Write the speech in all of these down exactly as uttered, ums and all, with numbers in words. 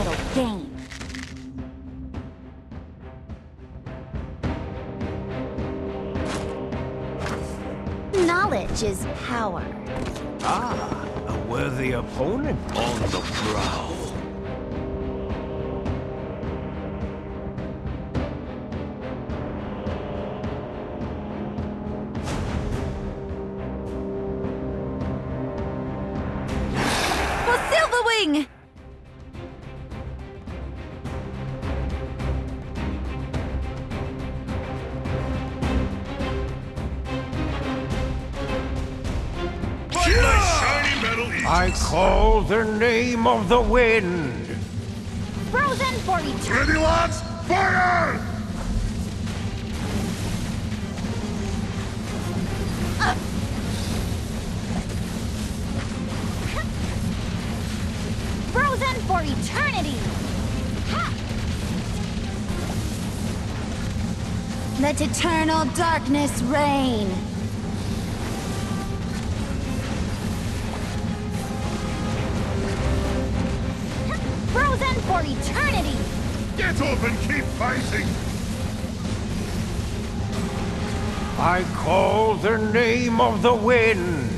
little game. Knowledge is power. Ah, a worthy opponent on the prowl. I call the name of the wind. Frozen for eternity. Ready, lads? Fire! Uh. Frozen for eternity. Ha. Let eternal darkness reign. For eternity! Get up and keep fighting! I call the name of the wind.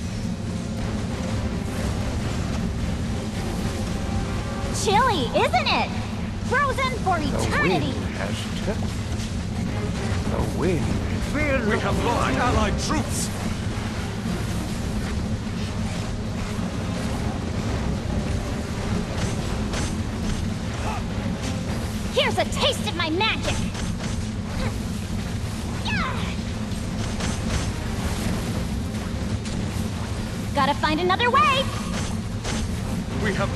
Chilly, isn't it? Frozen for eternity! The wind has touched. The wind. Feel we have lost allied troops! Here's a taste of my magic! Gotta find another way! We have...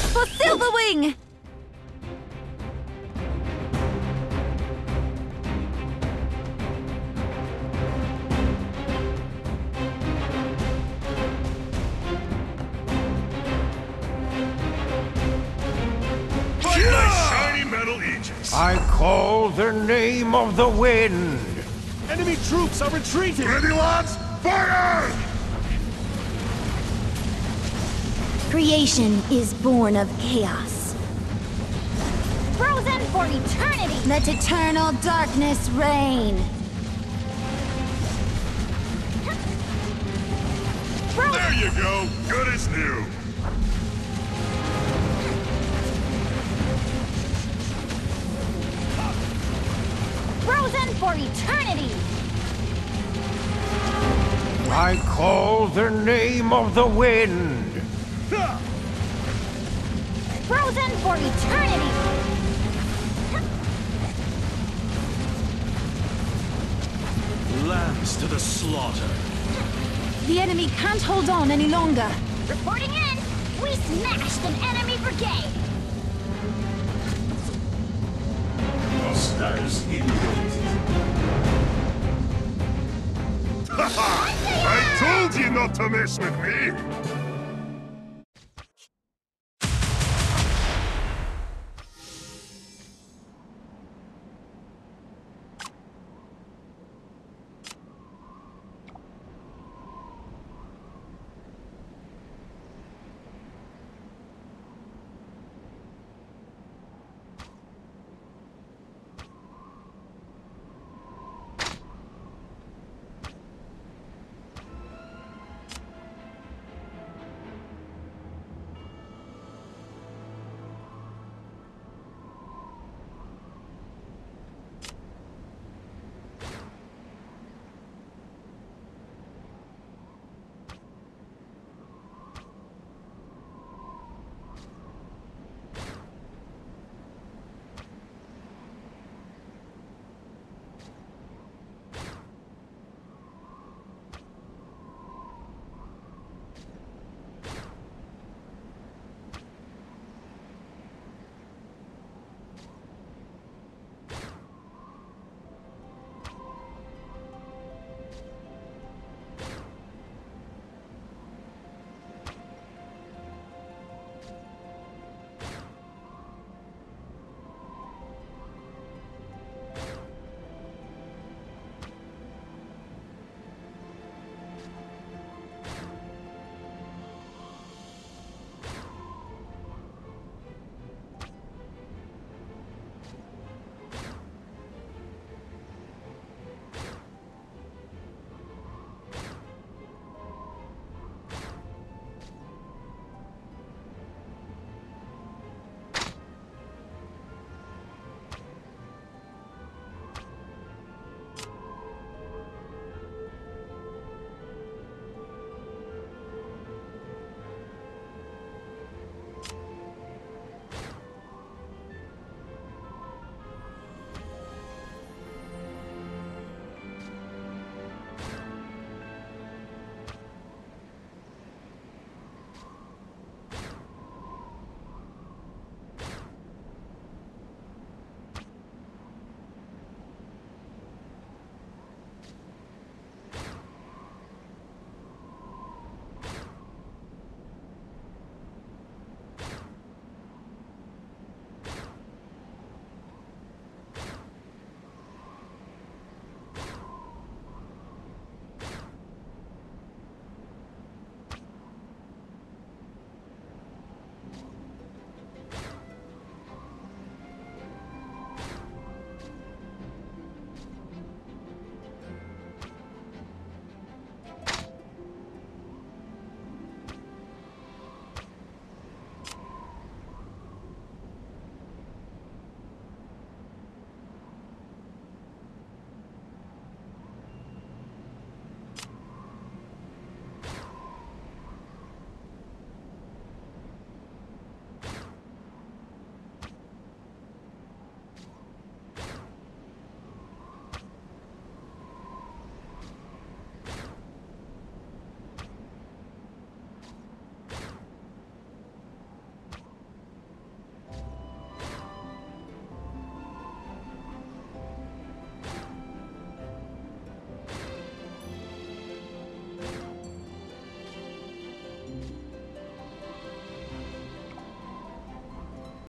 For Silverwing! Fight my shiny metal Aegis! I call the name of the wind. Enemy troops are retreating! Ready, lads? Fire! Creation is born of chaos. Frozen for eternity! Let eternal darkness reign. There you go! Good as new! Frozen for eternity! I call the name of the wind. Frozen for eternity! Lambs to the slaughter. The enemy can't hold on any longer. Reporting in! We smashed an enemy brigade! Hostiles eliminated. I told you not to mess with me!